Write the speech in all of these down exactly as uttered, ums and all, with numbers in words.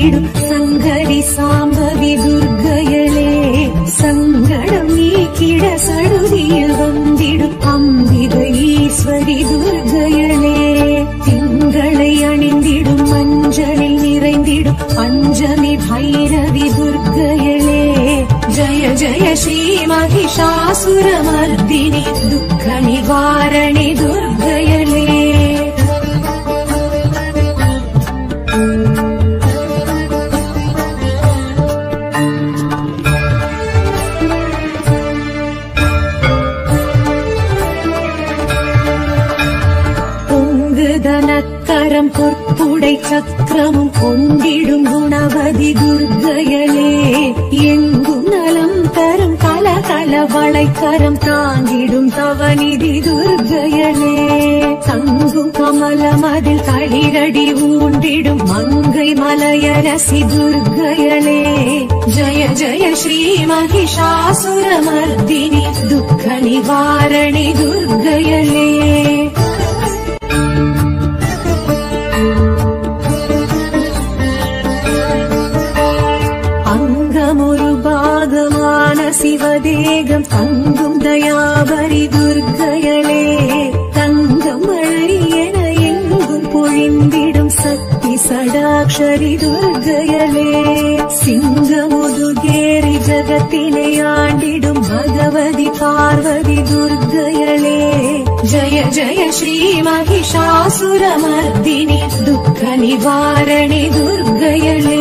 வந்திடும் சங்கரி சாம்பவி துர்க்கையளே, சங்கடம் நீக்கிட சடுதியில் வந்திடும் அம்பிகை ஈஸ்வரி துர்க்கையளே, திங்களை அணிந்திடும் மஞ்சளில் நிறைந்திடும் பஞ்சமி பைரவி துர்க்கையளே, ஜய ஜய ஸ்ரீ மகிஷாசுரமர்தினி துக்க நிவாரணி துர்க்கையளே. பொங்குதனக்கரம் பொற்புடை சக்கரமும் கொண்டிடும் குணவதி துர்க்கையளே, எங்கும் நலம் தரும் கல கல வளைக்கரம் தாங்கிடும் தவநிதி துர்க்கையளே, தங்கும் கமலமதில் களிரடி ஊண்டிடும் மங்கை மலையரசி துர்க்கையளே, ஜய ஜய ஸ்ரீ மகிஷாசுரமர்தினி துக்க நிவாரணி துர்க்கையளே. அங்கமொரு பாகமான சிவதேகம் தங்கும் தயாபரி துர்க்கையளே, தங்கம் மழை என எங்கும் பொழிந்திடும் சக்தி சடாக்ஷரி துர்க்கையளே, சிங்கமுதுகேரி ஜகத்தினை ஆண்டிடும் பகவதி பார்வதி துர்க்கையளே, ஜய ஜய ஸ்ரீ மகிஷாசுரமர்தினி துக்க நிவாரணி துர்க்கையளே.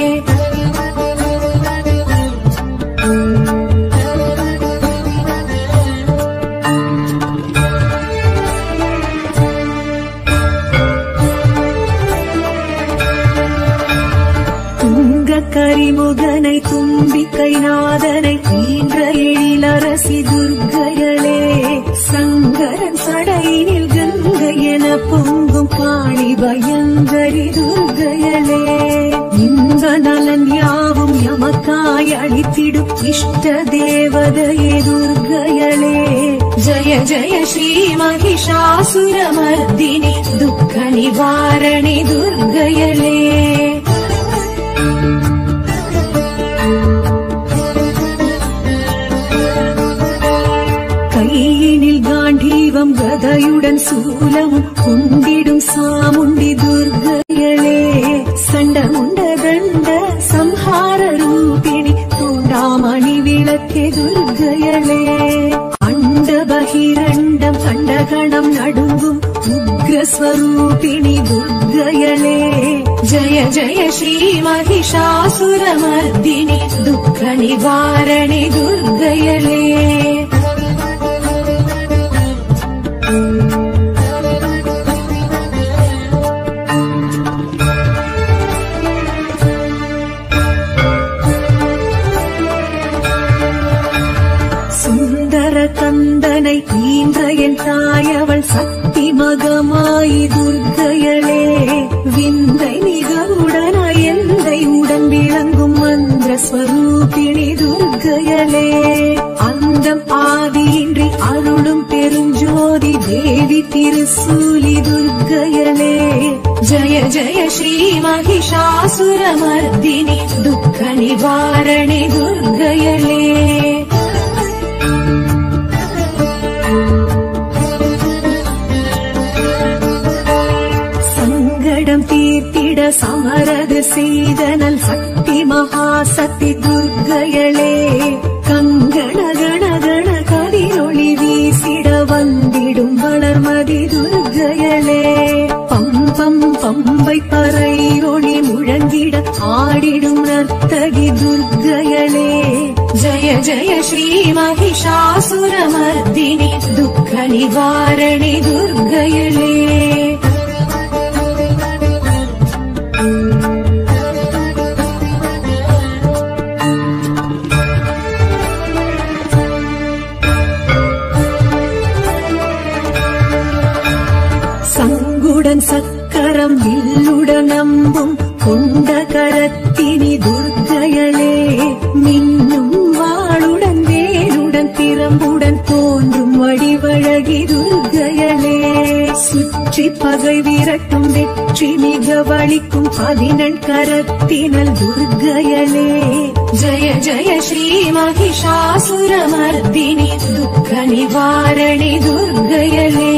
கரிமுகனை தும்பிக்கை நாதனை ஈன்ற எழிலரசி துர்க்கையளே, சங்கரன் சடையினில் கங்கை என பொங்கும் பாணி பயங்கரி துர்க்கையளே, இன்ப நலன் யாவும் எமக்காய் அளித்திடும் இஷ்ட தேவதையே துர்க்கையளே, ஜய ஜய ஸ்ரீ மகிஷாசுரமர்தினி துக்க நிவாரணி துர்க்கையளே. கையினில் காண்டீவம் கதையுடன் சூலமும் கொண்டிடும் சாமுண்டி துர்க்கையளே, சண்டமுண்ட தண்ட சம்ஹார ரூபிணி தோண்டாமணி விளக்கே துர்க்கையளே, அண்ட பகிரண்டம் கண்டகணம் நடுங்கும் உக்ரஸ்வரூபிணி துர்க்கையளே, ஜய ஜய ஸ்ரீ மகிஷாசுரமர்தினி துக்க நிவாரணி துர்க்கையளே. சுந்தர கந்தனை ஈன்ற என் தாயவள் சக்தி மகமாயி துர்க்கையளே, விந்தை மிகவுடன எந்தை உடன் விளங்கும் மந்திர ஸ்வரூபிணி துர்க்கையளே, அந்தம் ஆதியின்றி அருளும் பெருஞ்சோதி தேவி திருசூலி துர்க்கையளே, ஜய ஜய ஸ்ரீ மகிஷாசுரமர்தினி துக்க நிவாரணி துர்க்கையளே. சங்கடம் தீர்த்திட சமரது செய்தனல் சக்தி மகாசக்தி துர்க்கையளே, கங்கண கண கண கதிரொளி வீசிட வந்திடும் வளர்மதி துர்க்கையளே, பம்பம் பம்பை பறை ஒளி முழங்கிட ஆடிடும் நர்த்தகி துர்க்கையளே, ஜய ஜய ஸ்ரீ மகிஷாசுரமர்தினி துக்க நிவாரணி துர்க்கையளே. சங்குடன் சக்கரம் வில்லுடன் நம்பும் கொண்ட கரத்தினி துர்க்கையளே, மின்னும் வாளுடன் வேலுடன் திறம்புடன் தோன்றும் வடிவழகி துர்க்கையளே, சுற்ற பற்றி பகை விரட்டும் வெற்றி மிக வலிக்கும் பதினெண் கரத்தினல் துர்க்கையளே ஜய ஜய ஸ்ரீ மகிஷாசுரமர்தினி துக்க நிவாரணி துர்க்கையளே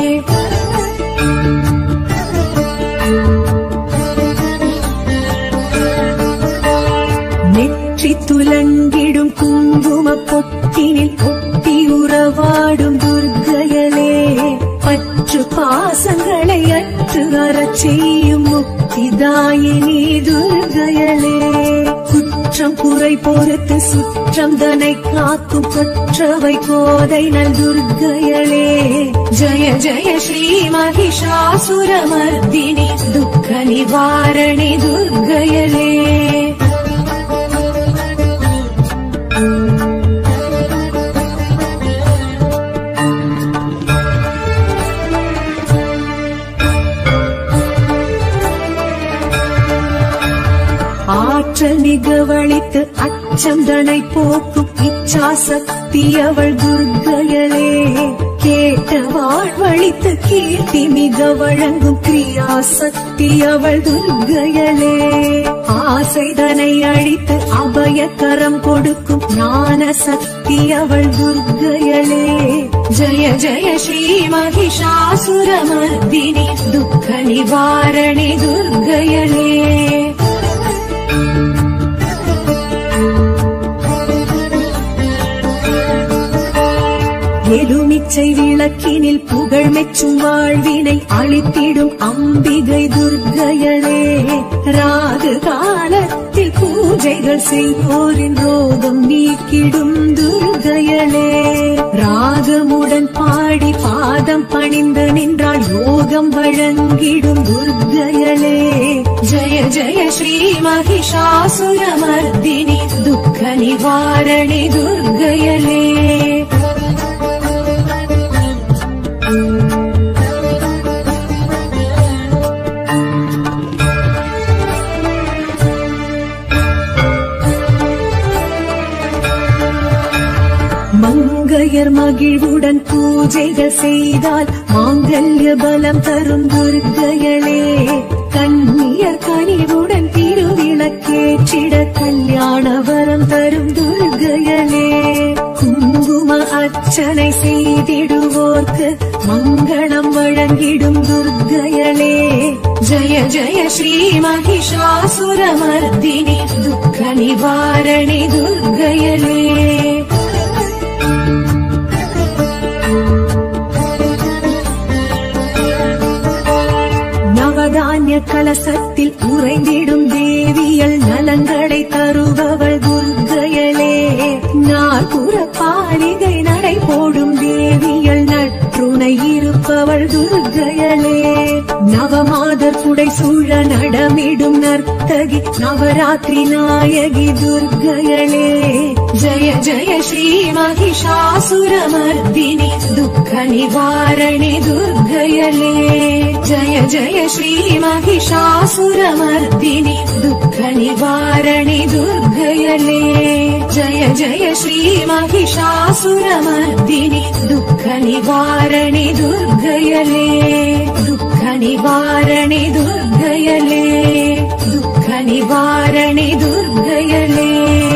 நெற்றி துலங்கிடும் குங்கும பொட்டினில் பொட்டி உறவாடும் துர்க்கையளே பற்று பாசங்களை அற்று வரச் செய்யும் முக்திதாயினி துர்க்கையளே குற்றம் குறை பொறுத்து சுற்றம் தனை காக்கும் கொற்றவை கோதை நல் துர்க்கையளே ஜய ஜய ஸ்ரீ மகிஷாசுரமர்தினி துக்க நிவாரணி துர்க்கையளே ஆற்றல் மிகவழித்து அச்சம் தனை போக்கும் இச்சா சக்தி அவள் துர்க்கையளே கேட்ட வாழ்வழித்து கீர்த்தி மிக வழங்கும் கிரியா சக்தி அவள் துர்க்கையளே ஆசை தனை அழித்து அபயக்கரம் கொடுக்கும் ஞான சக்தி அவள் துர்க்கையளே ஜய ஜய ஸ்ரீ மகிஷாசுரமர்தினி துக்க நிவாரணி துர்க்கையளே எலுமிச்சை விளக்கினில் புகழ் மெச்சும் வாழ்வினை அளித்திடும் அம்பிகை துர்க்கையளே ராகு காலத்தில் பூஜைகள் செய்வோரின் ரோகம் நீக்கிடும் துர்க்கையளே ராகமுடன் பாடி பாதம் பணிந்து நின்றால் யோகம் வழங்கிடும் துர்க்கையளே ஜய ஜய ஸ்ரீ மகிஷாசுரமர்தினி துக்க நிவாரணி துர்க்கையளே மங்கையர் மகிழ்வுடன் பூஜைகள் செய்தால் மாங்கல்ய பலம் தரும் துர்க்கையளே கண்ணியர் கனிவுடன் திருவிளக்கேற்றிட கல்யாண வரம் தரும் துர்க்கையளே குங்கும அர்ச்சனை செய்திடுவோர்க்கு மங்களம் வழங்கிடும் துர்க்கையளே ஜய ஜய ஸ்ரீ மகிஷாசுரமர்தினி துக்க நிவாரணி துர்க்கையளே நவதானிய கலசத்தில் உறைந்திடும் தேவியல் நலங்களை தருபவள் துர்க்கையளே நாற்புற பாலிகை நடை போடும் தேவியல் நற்றுணை இருப்பவள் துர்க்கையளே நவமாதர் புடை சூழ நடமிடும் நர்த்தகி நவராத்திரி நாயகி துர்க்கையளே ஜய ஜய ஸ்ரீ மகிஷாசுரமர்தினி துக்க நிவாரணி துர்க்கையளே ஜய ஜய ஸ்ரீ மகிஷாசுரமர்தினி துக்க நிவாரணி துர்க்கையளே ஜய ஜய ஸ்ரீ மகிஷாசுரமர்தினி துக்க நிவாரணி துர்க்கையளே துக்க நிவாரணி துர்க்கையளே துக்க நிவாரணி துர்க்கையளே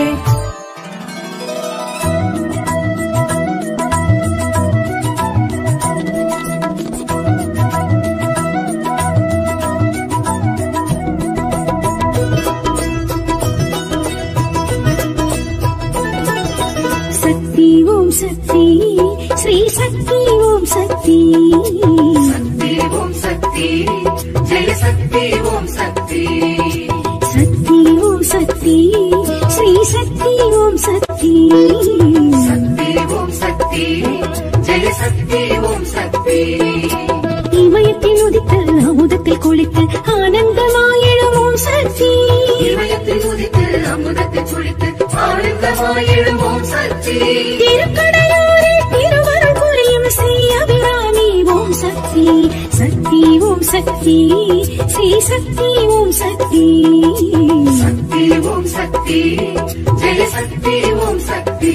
சக்தி ஸ்ரீ சக்தி ஓம் சக்தி சக்தி ஓம் சக்தி ஜெய சக்தி ஓம் சக்தி சக்தி ஓம் சக்தி ஸ்ரீ சக்தி ஓம் சக்தி சக்தி ஓம் சக்தி ஜெய சக்தி ஓம் சக்தி இமயத்தில் உதித்த அமுதத்தில் குளித்து ஆனந்தமாயிடும் ஓம் சக்தி இமயத்தில் உதித்து அமுதத்தில் குளித்து ஆனந்தமாயிடும் ஓம் சக்தி திருக்கடையூரில் திருவருள் புரியும் ஸ்ரீ அபிராமி ஓம் சக்தி சக்தி ஓம் சக்தி ஸ்ரீ சக்தி ஓம் சக்தி சக்தி ஓம் சக்தி ஜெய சக்தி ஓம் சக்தி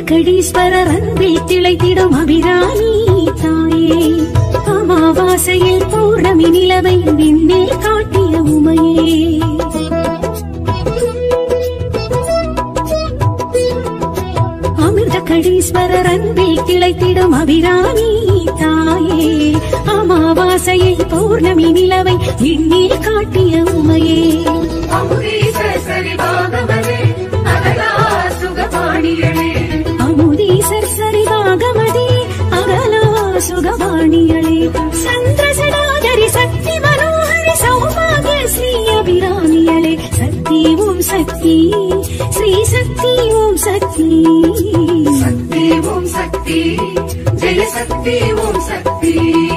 அமிர்தகடீஸ்வரர் அன்பில் திளைத்திடும் அபிராமி தாயே, அமாவாசையில் பௌர்ணமி நிலவை விண்ணில் காட்டிய உமையே, அமிர்தகடீஸ்வரர் அன்பில் திளைத்திடும் அபிராமி தாயே, அமாவாசையில் பௌர்ணமி நிலவை விண்ணில் காட்டிய உமையே, அமுதீசர் சரிவாகமதே அகலா சுகபாணியளே, அமுதீசர் சரிவாகமதே அகலா சுகபாணியளே, சந்திரசடாதரி சக்தி மனோஹரி சௌபாகிய ஸ்ரீ அபிராமியளே, சக்தி ஓம் சக்தி ஸ்ரீ சக்தி ஓம் சக்தி, சக்தி ஓம் சக்தி ஜெய சக்தி ஓம் சக்தி.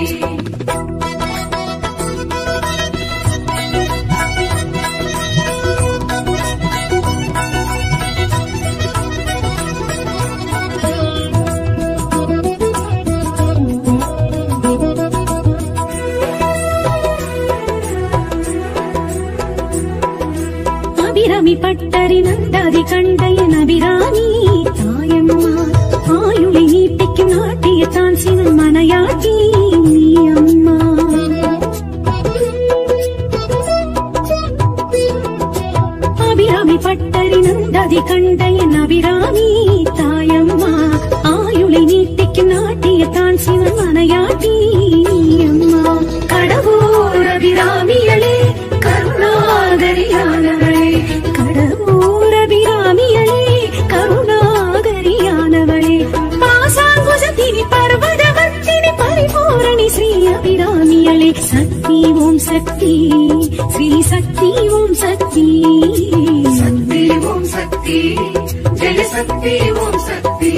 அபிராமி பட்டரி நந்தாதி கண்டையன் அபிராமி தாயம்மா, ஆயுளை நீட்டிக்கும் நாட்டிய தான் சிவன் மனையாட்டி நீ அம்மா, அபிராமி பட்டரி நந்தாதி கண்டையன் அபிராமி தாயம்மா, ஆயுளை நீட்டிக்கும் நாட்டிய தான் சிவன் மனையாட்டி நீ அம்மா, கடவுள் அபிராமியளே கருணாகரியானவளே, கடவுள் அபிராமியளே கருணாகரியானவளே, பாசாங்குசத்தினி பர்வதவர்த்தினி பரிபூரணி ஸ்ரீ அபிராமியளே, சக்தி ஓம் சக்தி ஸ்ரீ சக்தி ஓம் சக்தி, சக்தி ஓம் சக்தி ஜெய சக்தி ஓம் சக்தி.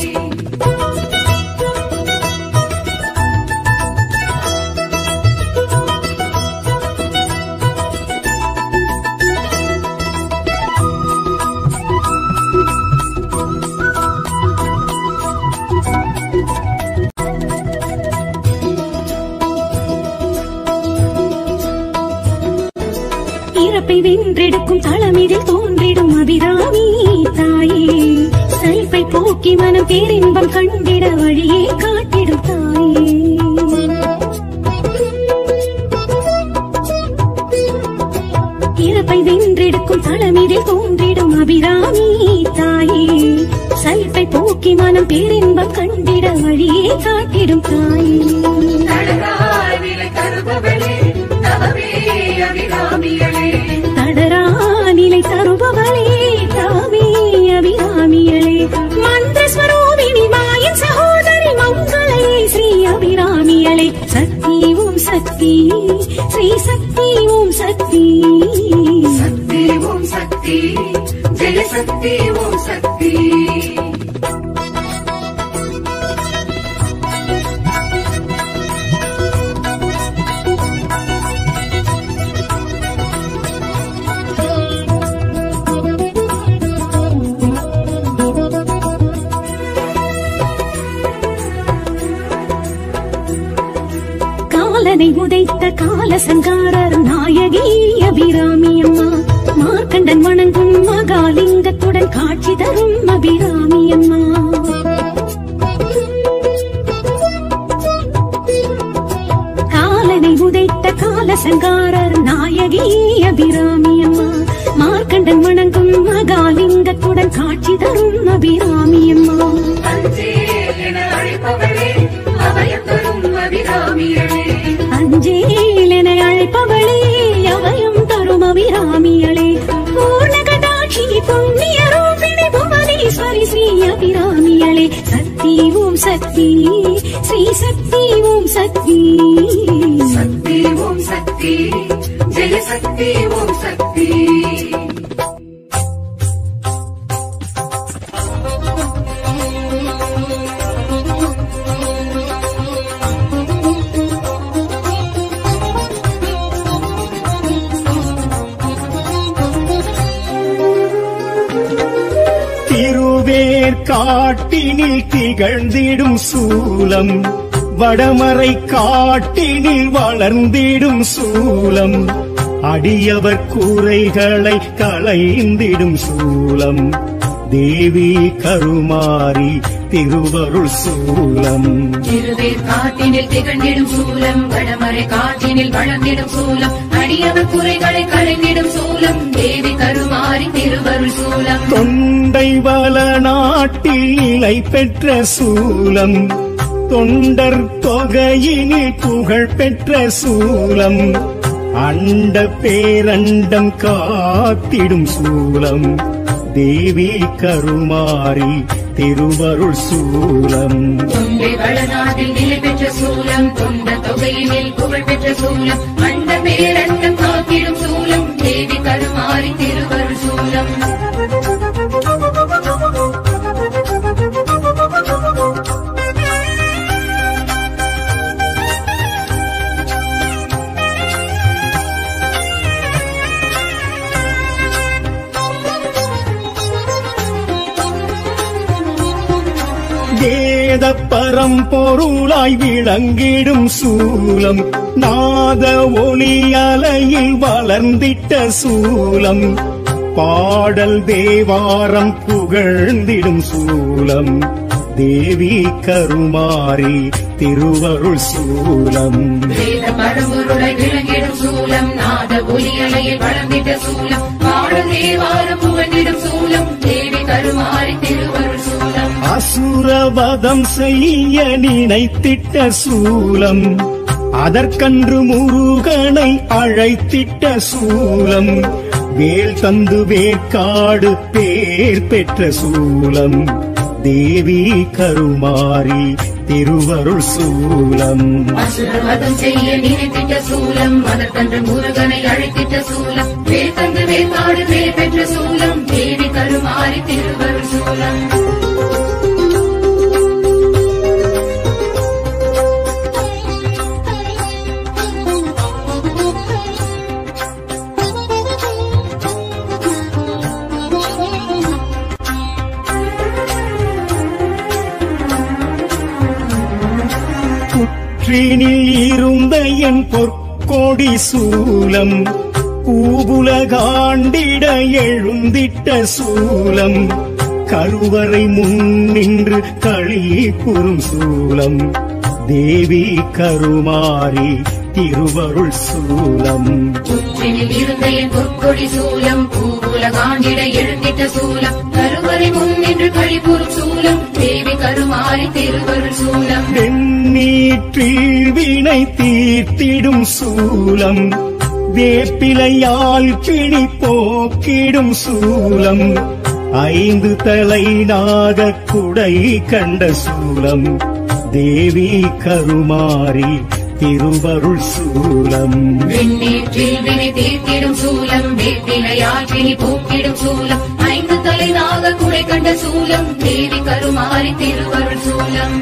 இறப்பை வென்றெடுக்கும் தளமிதில் தோன்றிடும் அபிராமி தாயே, சலிப்பை போக்கி மனம் பேரின்பம் கண்டிட வழியே காட்டிடும் தாயே, இறப்பை வென்றெடுக்கும் தளமிதில் தோன்றிடும் அபிராமி தாயே, சலிப்பை போக்கி மனம் பேரின்பம் கண்டிட வழியே காட்டிடும் தாயே, தடராய் நிலை தருபவளே தவமே அபிராமியளே, தடரா நிலை தருபவளே தாவே அபிராமியளே, மந்திரஸ்வரூபிணி மாயின் சகோதரி மங்களே ஸ்ரீ அபிராமியளே, சக்தி ஓம் சக்தி ஸ்ரீ சக்தி ஓம் சக்தி, சக்தி ஓம் சக்தி ஜெய சக்தி ஓம் சக்தி. காலனை உதைத்த கால சங்காரர் நாயகி அபிராமி அம்மா, மார்க்கண்டன் வணங்கும் மகாலிங்கத்துடன் காட்சி தரும் அபிராமி அம்மா, காலனை உதைத்த கால சங்காரர் நாயகி அபிராமி அம்மா, மார்க்கண்டன் வணங்கும் மகாலிங்கத்துடன் காட்சி தரும் அபிராமி அம்மா, அஞ்சேல் என அழைப்பவளே அபயம் தரும் அபிராமியளே, அஞ்சேல் என அழைப்பவளே அபயம் தரும் அபிராமியளே, பூர்ணகடாட்சி புண்ணிய ரூபிணி புவனேஸ்வரி ஸ்ரீ அபிராமியளே, சக்தி ஓம் சக்தி ஸ்ரீ சக்தி ஓம் சக்தி, சக்தி ஓம் சக்தி ஜெய சக்தி ஓம் சக்தி. காட்டினில் திகழ்ந்திடும் சூலம், வடமறை காட்டினில் வளர்ந்திடும் சூலம், அடியவர் கூரைகளை களைந்திடும் சூலம், தேவி கருமாரி திருவருள் சூலம். திருவேர் காட்டினில் திகழ்ந்திடும் சூலம், வடமறை காற்றினில் வளர்ந்திடும் சூலம், அடியவர் குறைகளை களைந்திடும் சூலம், தேவி கருமாரி திருவருள் சூலம். தொண்டை வள நாட்டில் நிலை பெற்ற சூலம், தொண்டர் தொகையினில் புகழ் பெற்ற சூலம், அண்ட பேரண்டம் காத்திடும் சூலம், தேவி கருமாரி திருவருள் சூலம். தொண்டை வளநாட்டில் நிலை பெற்ற சூலம், தொண்ட தொகையினில் புகழ் பெற்ற சூலம், அண்ட பேரண்டம் காத்திடும் சூலம், தேவி கருமாரி திருவருள் சூலம். வேத பரம்பொருளாய் விளங்கிடும் சூலம், நாத ஒளி அலையில் வளர்ந்திட்ட சூலம், பாடல் தேவாரம் புகழ்ந்திடும் சூலம், தேவி கருமாரி திருவருள் சூலம். வேத பரம்பொருளாய் விளங்கிடும் சூலம், நாத ஒளி அலையில் வளர்ந்திட்ட சூலம், பாடல் தேவாரம் புகழ்ந்திடும் சூலம், தேவி கருமாரி திருவருள் சூலம். அசுரவதம் செய்ய நினைத்திட்ட சூலம், அதற்கன்று முருகனை அழைத்திட்ட சூலம், வேல் தந்து வேற்காடு பேர் பெற்ற சூலம், தேவி கருமாரி திருவருள் சூலம். அசுரவதம் செய்ய நினைத்திட்ட சூலம், அதற்கன்று முருகனை அழைத்திட்ட சூலம், வேல் தந்து வேற்காடு பேர் பெற்ற சூலம், தேவி கருமாரி திருவருள் சூலம். இருந்த என் பொற்கோடி சூலம், பூவுலகாண்டிட எழுந்திட்ட சூலம், கருவறை முன்னின்று களி கூறும் சூலம், தேவி கருமாரி திருவருள் சூலம். புற்றினில் இருந்த என் பொற்கொடி சூலம், பூவுலகாண்டிட எழுந்திட்ட சூலம், கருவறை முன்னின்று களி கூறும் சூலம், தேவி கருமாரி திருவருள் சூலம். வெண்ணீற்றில் வினை தீர்த்திடும் சூலம், வேப்பிலையால் பிணி போக்கிடும் சூலம், ஐந்து தலை நாக குடை கண்ட சூலம், தேவி கருமாரி திருவருள் சூலம். வெண்ணீற்றில் வினை தீர்த்திடும் சூலம், வேப்பிலையால் பிணி போக்கிடும் சூலம், ஐந்து தலை நாக குடை கண்ட சூலம், தேவி கருமாரி திருவருள் சூலம்.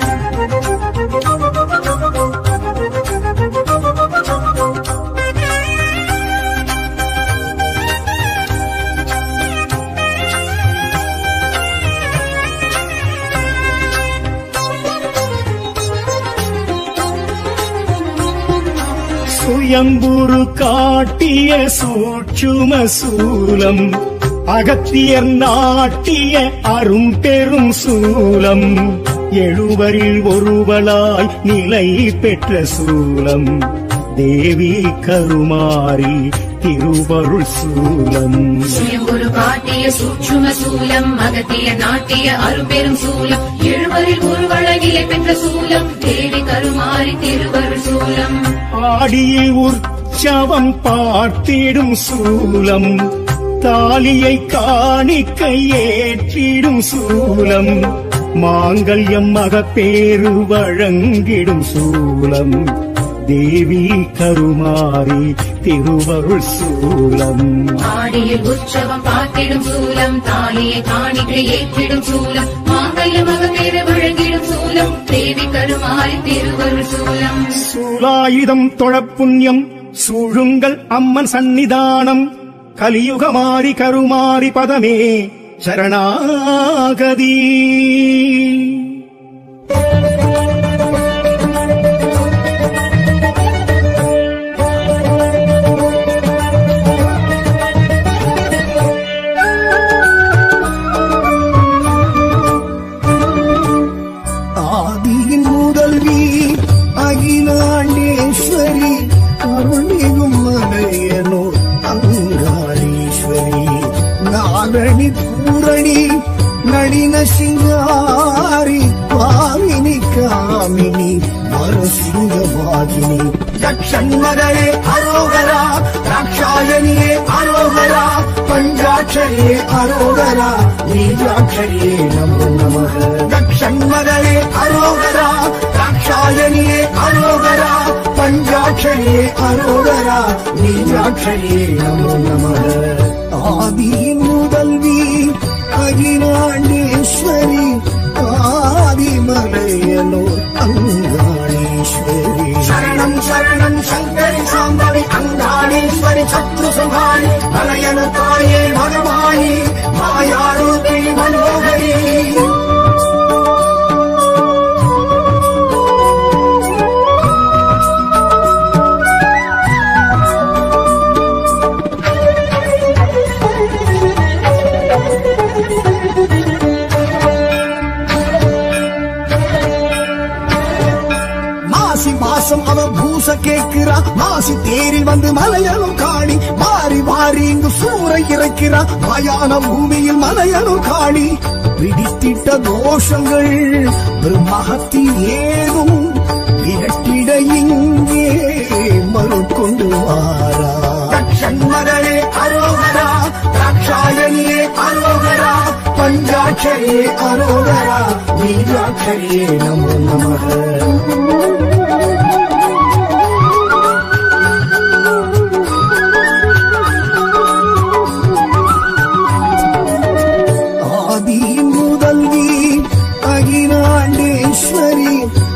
சுயம்புரு காட்டிய சூட்சும சூலம், அகத்தியர் நாட்டிய அரும் பெரும் சூலம், எழுவரில் ஒருவளாய் நிலை பெற்ற சூலம், தேவி கருமாரி திருவருள் சூலம். சுயம்புரு காட்டிய சூட்சும சூலம், அகத்திய நாட்டிய அரும்பெரும் சூலம், எழுவரில் ஒருவளாய் நிலை பெற்ற சூலம், தேவி கருமாரி திருவருள் சூலம். ஆடியில் உற்சவம் பார்த்திடும் சூலம், தாலியை காணிக்கை ஏற்றிடும் சூலம், மாங்கல்யம் மகப்பேறு வழங்கிடும் சூலம், தேவி கருமாரி திருவருள் சூலம். ஆடியில் உற்சவம் பார்த்திடும் சூலம், தாலியை காணிக்கை ஏற்றிடும் சூலம், மாங்கல்ய மகப்பேறு வழங்கிடும் சூலம், தேவி கருமாரி திருவருள் சூலம். சூலாயுதம் தொழப்புண்ணியம் சூழுங்கள் அம்மன் சந்நிதானம், கலியுகமாரி கருமாரி பதமே சரணாகதி. சிங்காரி பாவினி காமினி மரசிங்கவாகினி தட்சண்மகளே அரோகரா ராட்சாயணியே அரோகரா பஞ்சாட்சரியே அரோகரா நீஜாட்சரியே நமோ நமः தட்சண்மகளே அரோகரா ராட்சாயணியே அரோகரா பஞ்சாட்சரியே அரோகரா நீஜாட்சரியே நமோ நமः ஆதி முதல்வி அகிலாண்டேஸ்வரி ஆதிமலையனோ அங்காளேஸ்வரி சரணம் சரணம் சங்கரி சாம்பவி அங்காளேஸ்வரி சத்ரு சுகாணி மலையன தாயே மகமாயி மாயாரூபி மனோகரி அவ பூச கேட்கிறா மாசி தேறி வந்து மலையனும் காணி மாறி மாறி இங்கு சூறை இறக்கிறா மயான பூமியில் மலையனும் காணி பிடித்திட்ட தோஷங்கள் பிரம்மஹத்தி ஏதும் விரட்டிட இங்கே மறு கொண்டு வாரா தட்சண்மகளே அரோகரா ராட்சாயணியே அரோகரா பஞ்சாட்சரியே அரோகரா நீஜாட்சரியே நமோ நமः அகிலாண்டேஸ்வரி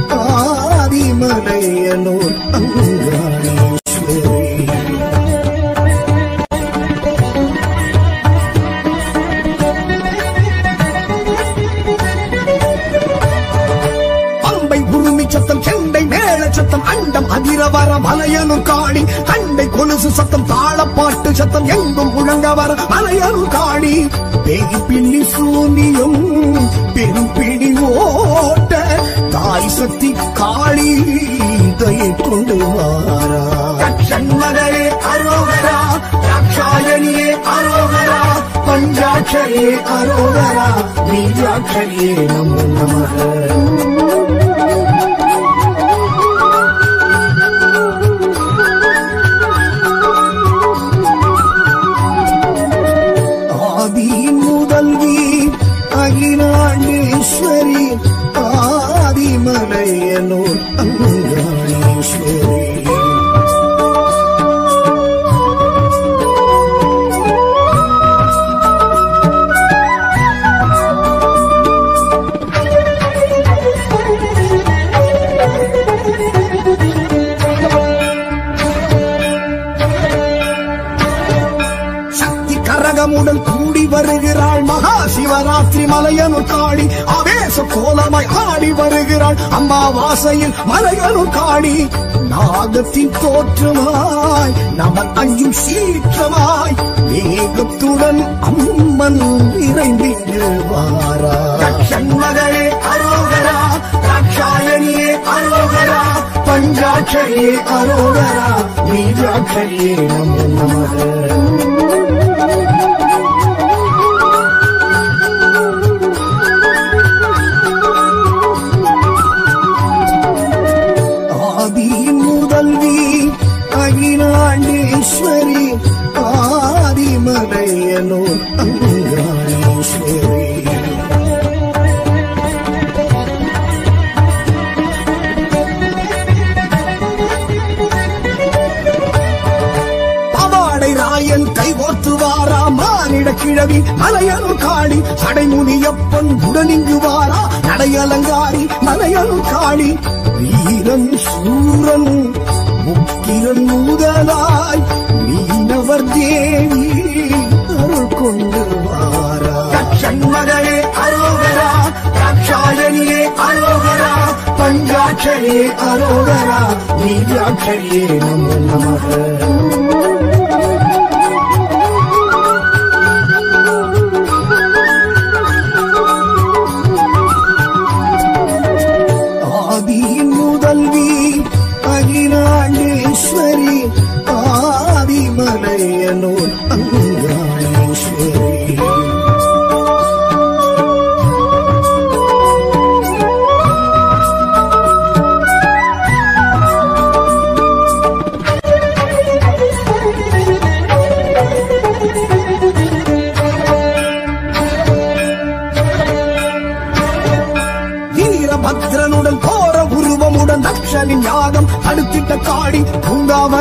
ஆதிமலையனோ அங்காளேஸ்வரி பம்பை உருமி சத்தம் செண்டை மேள சத்தம் அண்டம் அதிரவர மலையனு காணி கண்டை கொலுசு சத்தம் தாளப்பாட்டு சத்தம் எங்கும் முழங்க வர மலையனு காணி பேய் பின்னி சூனியும் பெரும் பிடி ஓட்ட தாய் சக்தி காளி தயை கொண்டு வாரா தட்சண்மகளே அரோகரா ராட்சாயணியே அரோகரா பஞ்சாட்சரியே அரோகரா நீஜாட்சரியே நமோ நமः அகிலாண்டேஸ்வரி ஆதிமலையனோ அங்காளேஸ்வரி கரகமுடன் கூடி வருகிறாள் மகா சிவராத்திரி மலையனு காணி ஆவேச கோலமாய் ஆடி வருகிறாள் அம்மாவாசையில் மலையனு காணி நாகத்தின் தோற்றமாய் நமன் அஞ்சும் சீற்றமாய் வேகத்துடன் அம்மன் நிறைந்திங்கு வாரா தட்சண்மகளே அரோகரா ராட்சாயணியே அரோகரா பஞ்சாட்சரியே அரோகரா நீஜாட்சரியே நமோ நமः அகிலாண்டேஸ்வரி ஆதிமலையனோ அங்காளேஸ்வரி பவாடை ராயன் கைகோர்த்து வாரா மானிட கிழவி மலையனு காணி சடைமுனியப்பன் உடனிங்கு வாரா நடையலங்காரி மலையனு காணி வீரன் சூரன் முக்கிரன் முதலாய் மீனவர் தேவி அருள் கொண்டு வாரா தட்சண்மகளே அரோகரா ராட்சாயணியே அரோகரா பஞ்சாட்சரியே அரோகரா நீஜாட்சரியே நமோ நமः ஆதி முதல்வி அகிலாண்டேஸ்வரி ஆதிமலையனோ அங்காளேஸ்வரி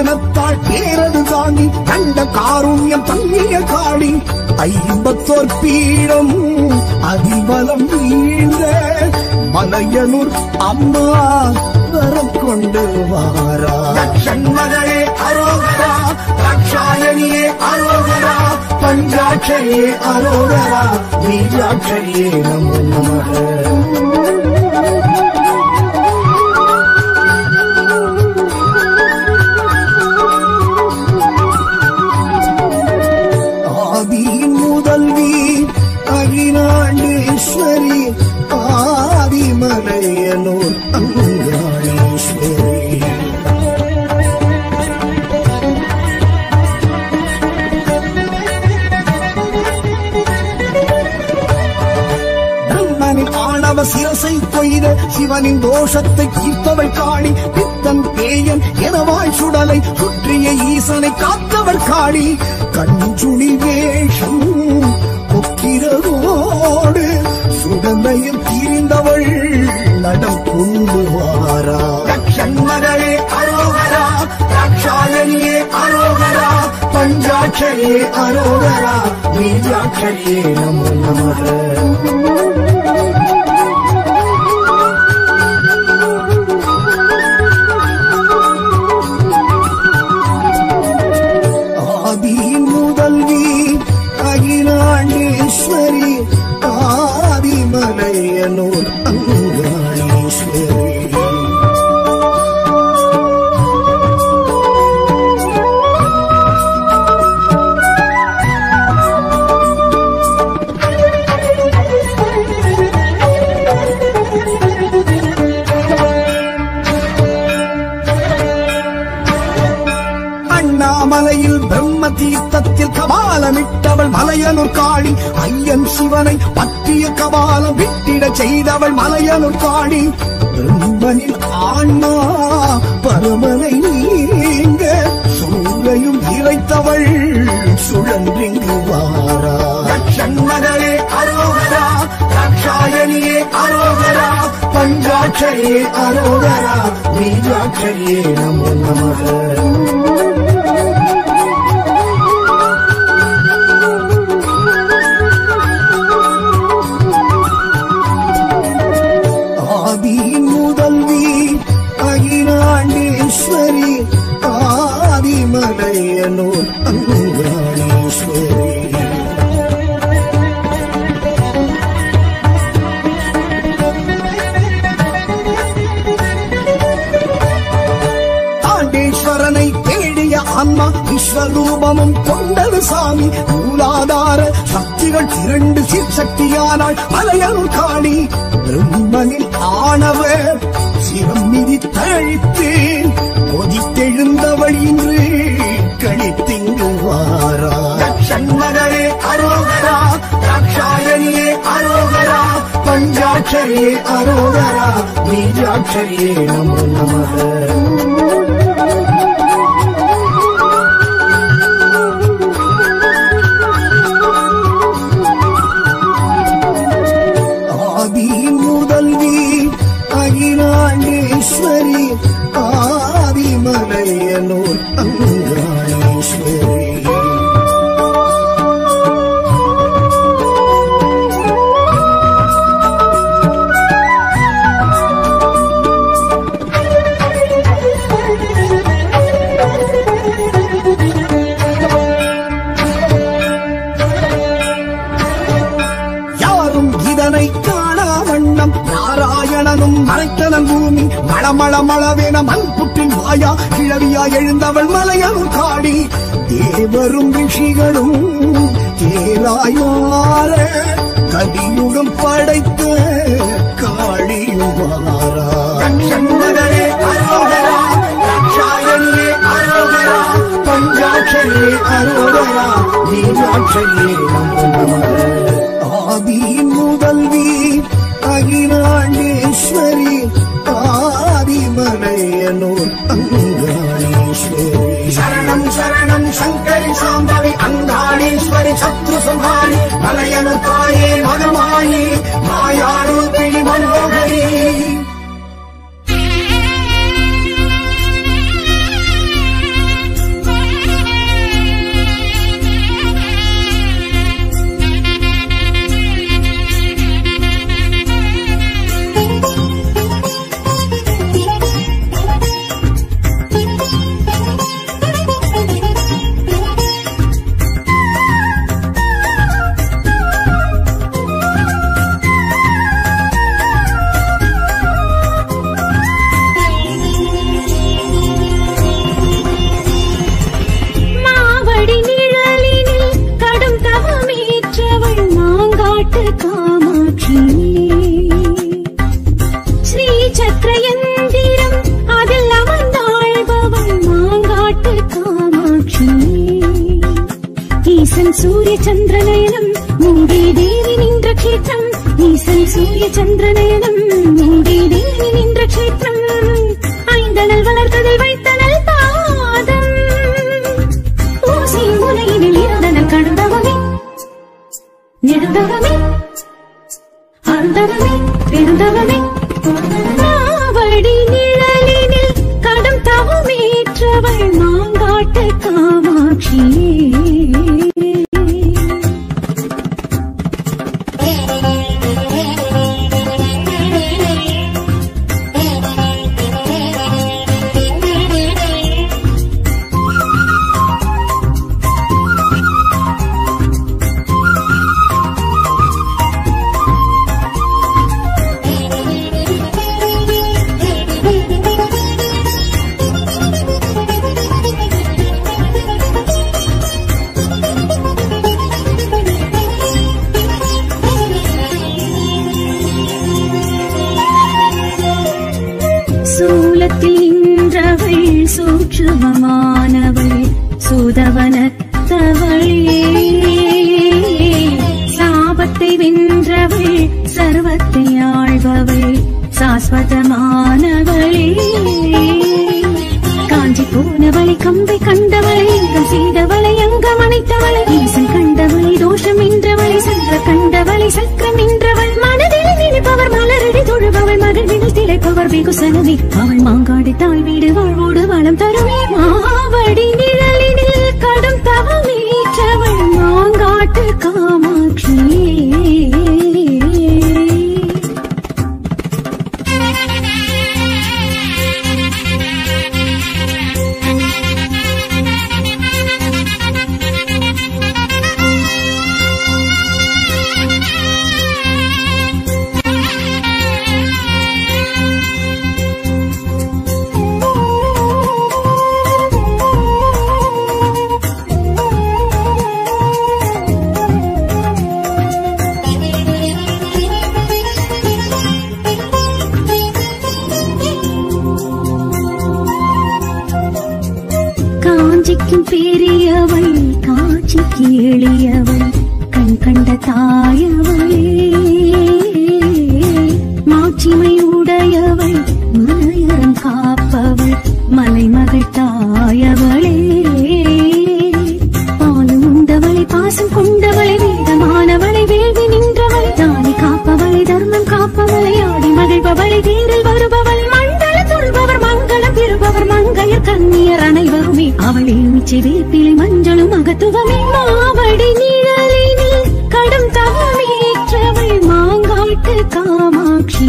மனத்தால் பேரது தாங்கி கண்ட காருண்யம் தங்கிய காளி ஐம்பத்தோர் பீடம் அதிபலம் வீழ்ந்த மலையனூர் அம்மா வரம் கொண்டு வாரா. சண்மகளே அரோகரா, தாட்சாயணியே அரோகரா, பஞ்சாட்சரியே அரோகரா, பீஜாட்சரியே நமோ நமக. ஆதியின் முதல்வி அகிலாண்டேஸ்வரி, ஆதிமலையனூர் அங்காளேஸ்வரி. பிரம்மனின் ஆணவ சிரசை கொய்த சிவனின் தோஷத்தை தீர்த்தவள் காளி, பித்தன் பேயன் எனவாய் சுடலை சுற்றிய ஈசனை காத்தவள் காளி. கஞ்சுளி வேஷம் கொக்கிறதோடு சுடலையும் தீர்ந்தவள் நடம் கொண்டு வாரா. சண்மகளே அரோகரா, தாட்சாயணியே அரோகரா, பஞ்சாட்சரியே அரோகரா, பீஜாட்சரியே நமோ நமக. ஆதியின் முதல்வி அகிலாண்டேஸ்வரி, ஆதிமலையனூர் அங்காளேஸ்வரி. அண்ணாமலையில் பிரம்ம தீர்த்தத்தில் கபாலமிட்டவள் மலையனூர் காளி, ஐயன் சிவனை பற்றிய கபாலம் விட்டிட செய்தவள் மலையனூர் காளி. பிரம்மனின் ஆன்மா பரமனை நீங்க சூரையும் இறைத்தவள் சுழன்றிங்கு வாரா. சண்மகளே அரோகரா, தாட்சாயணியே அரோகரா, பஞ்சாட்சரியே அரோகரா, பீஜாட்சரியே நமோ நமக. ஆதியின் முதல்வி அகிலாண்டேஸ்வரி, ஆதிமலையனூர் அங்காளேஸ்வரி. ஆண்டேஸ்வரனை தேடிய ஆன்மா விஸ்வரூபமும் கொண்டது சாமி. மூலாதார சக்திகள் இரண்டு சீர்சக்தியானாள் மலையனூர் காளி. பிரம்மனில் ஆணவர் சிரம் மிதி தழித்து கொதித்தெழுந்தவள் இன்று கழித்திங்கு வாரா. சண்மகளே அரோகரா, தாட்சாயணியே அரோகரா, பஞ்சாட்சரியே அரோகரா, பீஜாட்சரியே நமோ நமக. ஆதியின் முதல்வி அகிலாண்டேஸ்வரி, ஆதிமலையனூர் அங்காளேஸ்வரி. யாரும் இதனை காணா வண்ணம் நாராயணனும் மறைத்தனன் பூமி மளமள மளவேன மண் புற்றின் வாயா கிழவியா எழுந்தவள் மலையனூர் காளி. தேவரும் ரிஷிகளும் தேராயார கலியுகம் படைத்த காளியும் வாரா. சண்மகளே அரோகரா, தாட்சாயணியே அரோகரா, பஞ்சாட்சரியே அரோகரா, பீஜாட்சரியே நமோ நமக. ஆதியின் முதல்வி அகிலாண்டேஸ்வரி, ஆதிமலையனூர் அங்காளேஸ்வரி. சரணம் சரணம் சங்கரி சாம்பவி அங்காளேஸ்வரி, சத்ரு சம்ஹாரி மலையனூர் தாயே மகமாயி, மாயாரூபிணி மனோகரி. சூரிய சந்திரநயனம் மூடி தேவி நின்ற க்ஷேத்திரம் ஈசன் சூரிய சந்திரநயனம் மூடி தேவி நின்ற க்ஷேத்திரம் ஐந்தனல் வளர்த்ததில் வைத்தனல் பாதம் ஊசி முனையினில் இருந்தனல் கடந்தவமே நெடுந்தவமே அருந்தவமே பெருந்தவமே ஆவடி நிழலினில் கடும் தவமேற்றவள் மாங்காட்டு காமாட்சியே சூலத்தில் நின்றவள் சூட்சுமமானவள் சூதவனத்தவளே சாபத்தை வென்றவள் சர்வத்தை ஆழ்பவள் சாஸ்வதமானவளே காஞ்சி போனவளை கம்பை கண்டவளை எங்கம் செய்தவளை அங்கம் அணைத்தவளை ஈசன் கண்டவளை தோஷம் என்றவளை சந்திர கண்டவளை சக்கரம் என்றவள் மனதில் நினைப்பவர் மலரடி தொழுபவள் மகிழ்வில் திளைப்பவர் வெகுசனமே அவள் மாங்காடு தாய் வீடு வாழ்வோடு வளம் தருமே மாவடி நிழலினில் கடும் தவமேற்றவள் மாங்காட்டு காமாட்சியே காஞ்சிக்கும் பெரியவள் காட்சிக்கு எளியவள் கண் கண்ட தாயவளே மாட்சிமை உடையவள் மலையறம் காப்பவள் மலைமகள் தாயவளே பாலும் உண்டவளை பாசம் கொண்டவளை வேதமானவளை வேள்வி நின்றவளை தானி காப்பவளை தர்மம் காப்பவளை ஆடி மகிழ்பவளை தேரில் வருபவள் மண்டல தொழுபவர் மங்களம் பெறுபவர் மங்கையர் கண்ணியர் அனைவருமே அவளே மிச்சை வேப்பிலை மஞ்சளும் மகத்துவமே மாவடி நிழலினில் கடும் தவமேற்றவள் மாங்காட்டு காமாட்சி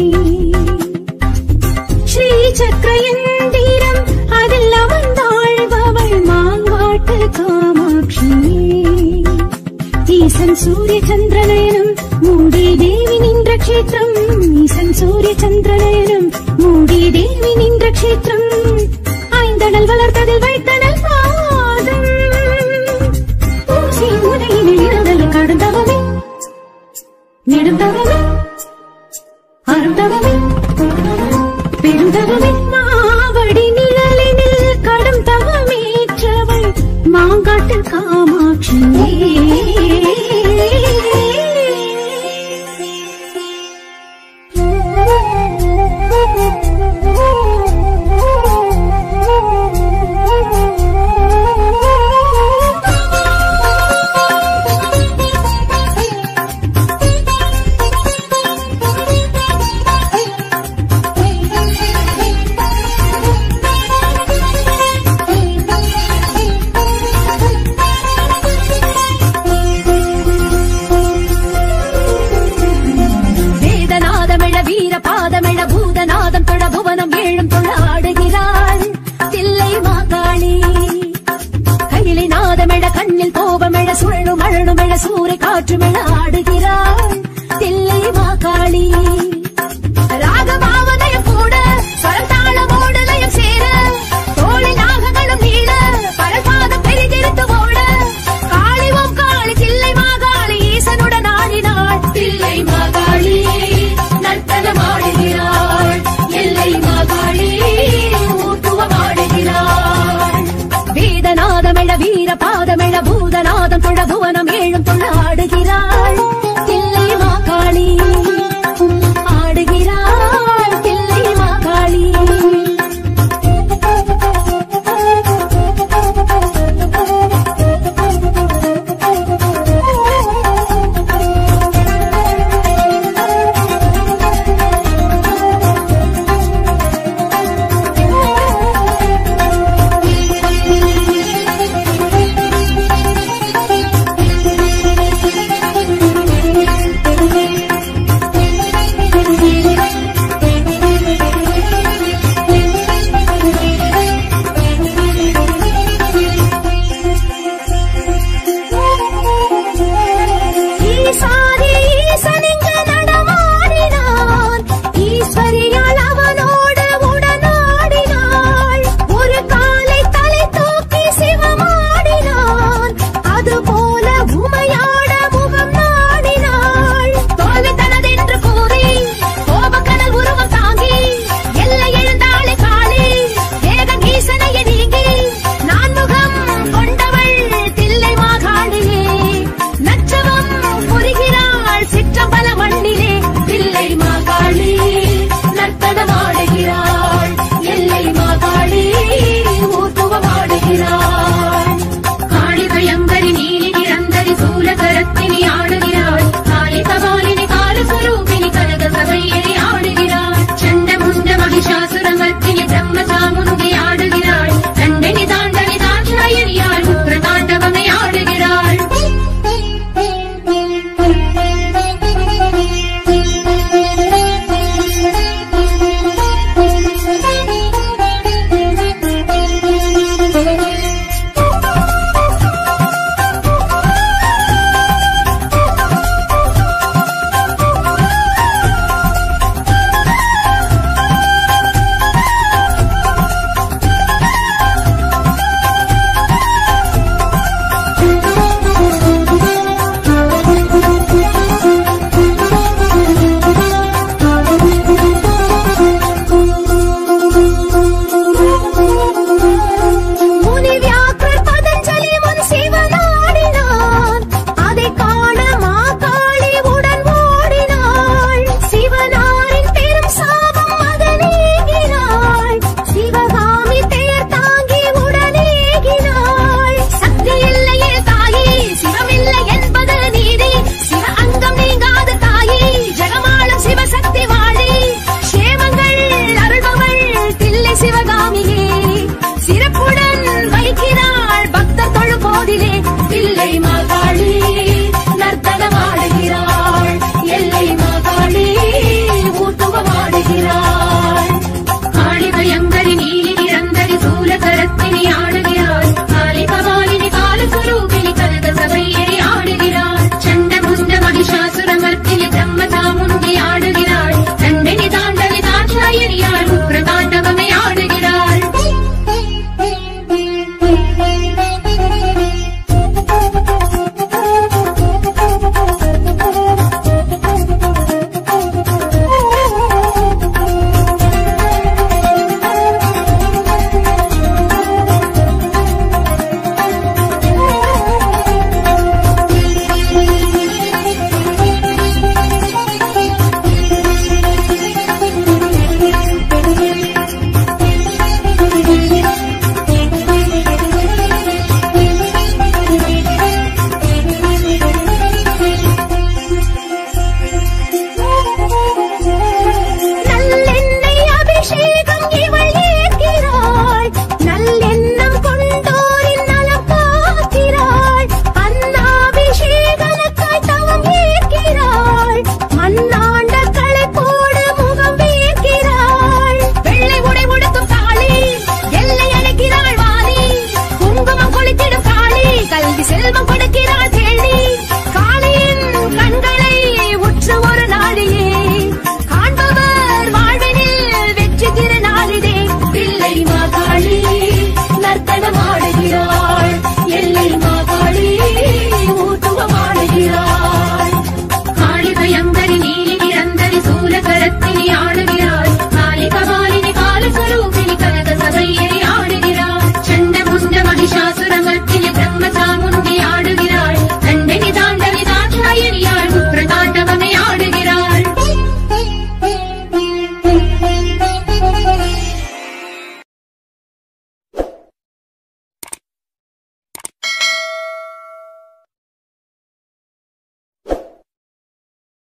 ஸ்ரீ சக்கரயந்திரம் அதில் அமர்ந்தாழ்பவள் மாங்காட்டு காமாட்சி ஈசன் சூரிய சந்திரநயனம் மூடி தேவி நின்ற க்ஷேத்திரம் ஈசன் சூரிய சந்திரநயனம் மூடி தேவி நின்ற க்ஷேத்திரம் ஐந்தனல் வளர்த்ததில் வைத்தனல் பாதம் ஊசி முனையினில் இருந்தல் கடந்தவமே நெடுந்தவமே அருந்தவமே பெருந்தவமே மாவடி நிழலினில் கடும் தவமேற்றவள் மாங்காட்டு காமாட்சியே சூறை காற்று மெள ஆடுகிறாள் தில்லை மாகாளி